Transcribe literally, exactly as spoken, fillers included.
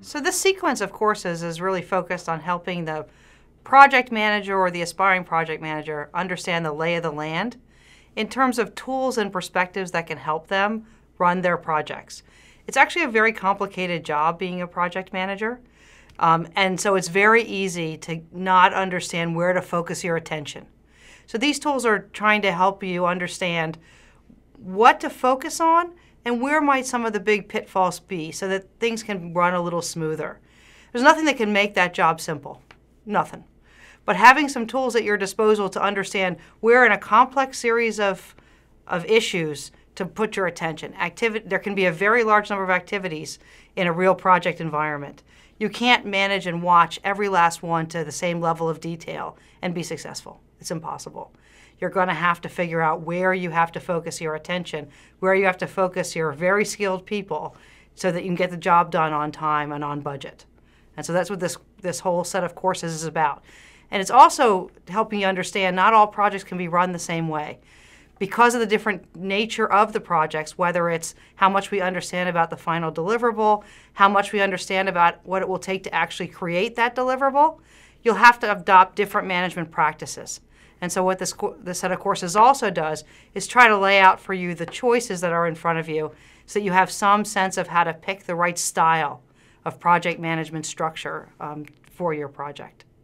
So this sequence of courses is really focused on helping the project manager or the aspiring project manager understand the lay of the land in terms of tools and perspectives that can help them run their projects. It's actually a very complicated job being a project manager, um, and so it's very easy to not understand where to focus your attention. So these tools are trying to help you understand what to focus on and where might some of the big pitfalls be so that things can run a little smoother. There's nothing that can make that job simple, nothing. But having some tools at your disposal to understand where in a complex series of, of issues to put your attention. Activity, there can be a very large number of activities in a real project environment. You can't manage and watch every last one to the same level of detail and be successful. It's impossible. You're going to have to figure out where you have to focus your attention, where you have to focus your very skilled people so that you can get the job done on time and on budget. And so that's what this, this whole set of courses is about. And it's also helping you understand not all projects can be run the same way. Because of the different nature of the projects, whether it's how much we understand about the final deliverable, how much we understand about what it will take to actually create that deliverable, you'll have to adopt different management practices. And so what this, this set of courses also does is try to lay out for you the choices that are in front of you so that you have some sense of how to pick the right style of project management structure um, for your project.